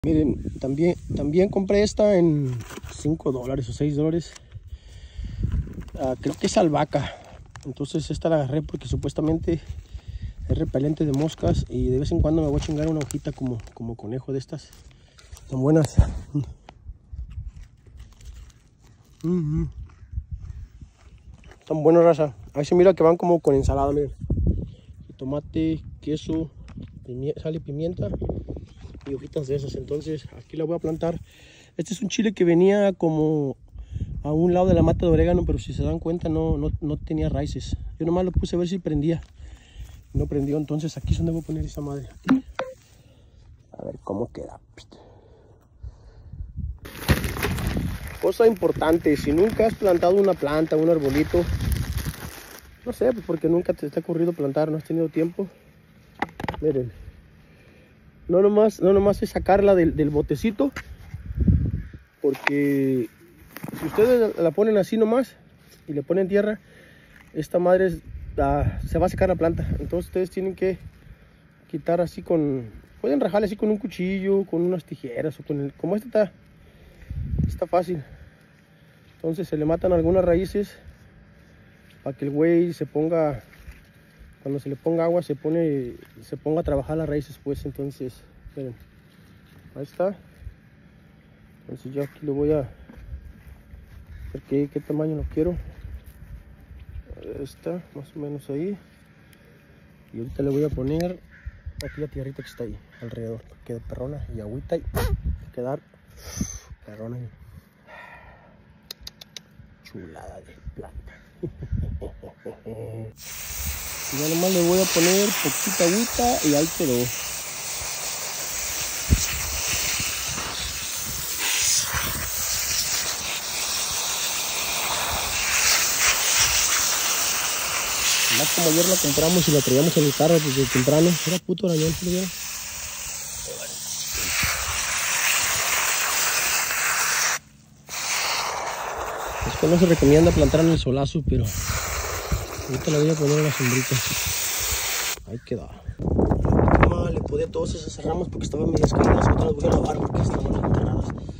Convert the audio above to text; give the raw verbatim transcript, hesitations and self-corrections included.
Miren, también, también compré esta en cinco dólares o seis dólares. Uh, creo que es albahaca. Entonces esta la agarré porque supuestamente es repelente de moscas. Y de vez en cuando me voy a chingar una hojita como, como conejo de estas. Están buenas. Mm-hmm. Están buenas, raza. Ahí se mira que van como con ensalada, miren. Tomate, queso, pimienta, sal y pimienta. Y hojitas de esas. Entonces aquí la voy a plantar. Este es un chile que venía como a un lado de la mata de orégano, pero si se dan cuenta no, no, no tenía raíces. Yo nomás lo puse a ver si prendía. No prendió, entonces aquí es donde voy a poner esta madre. Aquí. A ver cómo queda. Cosa importante, si nunca has plantado una planta, un arbolito, no sé, pues porque nunca te está ocurrido plantar, no has tenido tiempo. Miren. No nomás, no nomás es sacarla del, del botecito, porque si ustedes la ponen así nomás y le ponen tierra, esta madre es, ah, se va a secar la planta. Entonces ustedes tienen que quitar así con, pueden rajarle así con un cuchillo, con unas tijeras o con el, como este está, está fácil. Entonces se le matan algunas raíces para que el güey se ponga, cuando se le ponga agua se pone, se ponga a trabajar las raíces, pues. Entonces, miren, ahí está. Entonces yo aquí lo voy a ver qué, qué tamaño lo quiero. Ahí está, más o menos ahí. Y ahorita le voy a poner aquí la tierrita que está ahí alrededor, para que quede perrona, y agüita y quedar perrona. Chulada de planta. Y ya nomás le voy a poner poquita agüita y ahí quedó. Más como ayer la compramos y la traíamos en el carro desde temprano. Era puto arañón, ¿sí lo vieron? Es que no se recomienda plantar en el solazo, pero ahorita le voy a poner en la sombrita. Ahí quedó. Le podía todas esas ramas porque estaban medias caídas. Ahorita las voy a lavar porque estaban enterradas.